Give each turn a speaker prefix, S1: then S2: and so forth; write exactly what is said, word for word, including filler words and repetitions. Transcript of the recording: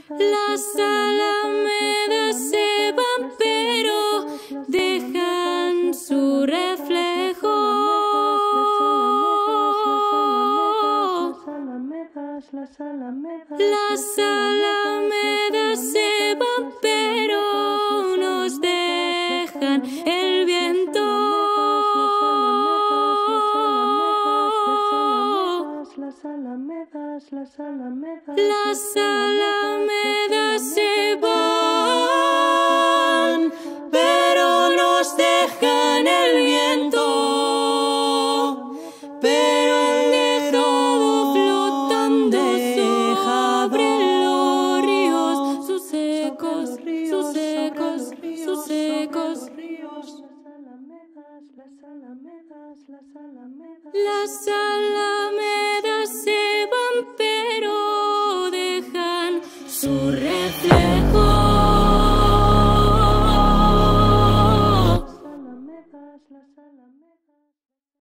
S1: Las alamedas se van, pero dejan su reflejo. Las alamedas se van, pero nos dejan el viento. Las alamedas se van, pero nos dejan el viento. Pero han dejado flotando sobre los ríos, sus secos, sus secos, sus secos. Las alamedas se van, pero dejan su reflejo. Las alamedas, las alamedas.